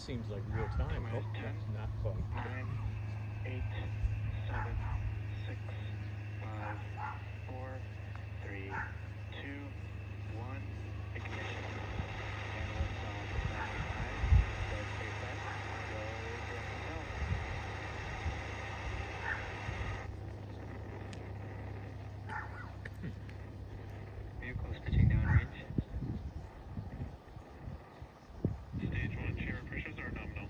seems like real time. Oh, that's not quite. 9, 8, 7, 6, 5, 4, 3, 2, 1, ignition. And liftoff standing by. Start SpaceX. Go direct south. Vehicle is pitching downrange. Stage 1 chamber pressures are nominal.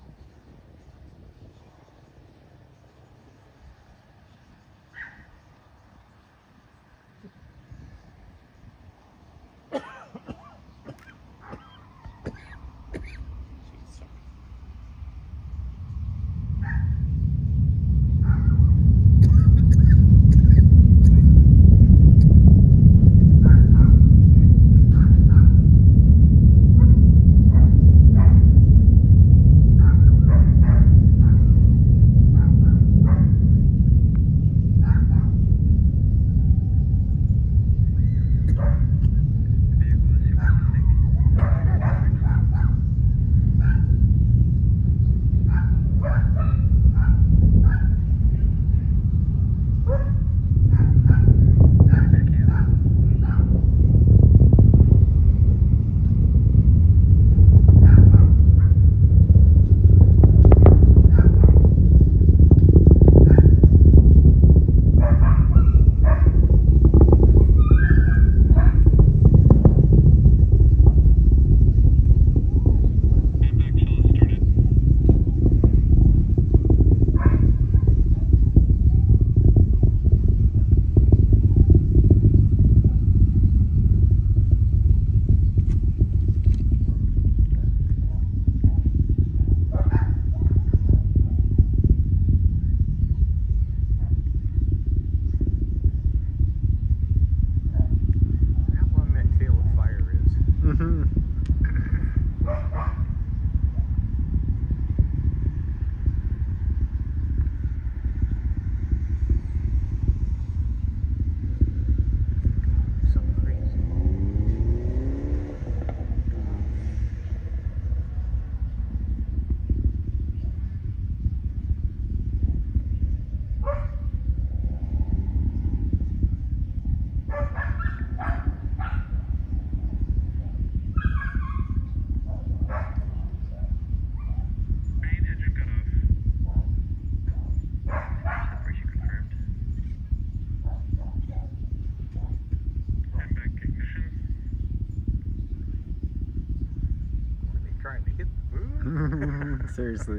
Seriously.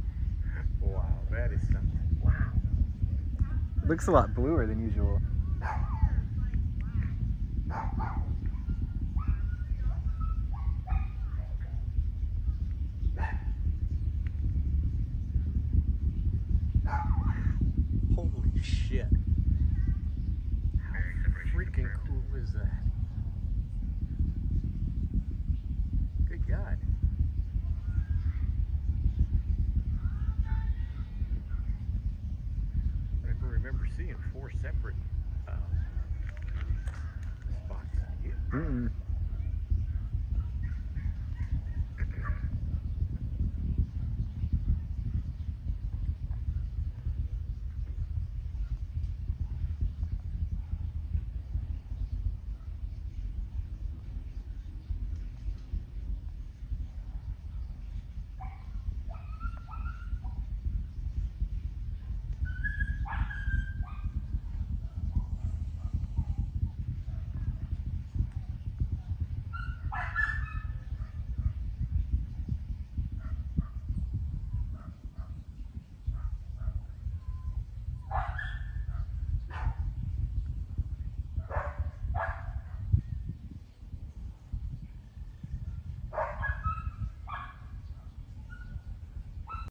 Wow, that is something. Wow. Looks a lot bluer than usual. Holy shit. How freaking cool is that? Good God. I remember seeing 4 separate spots. Yeah.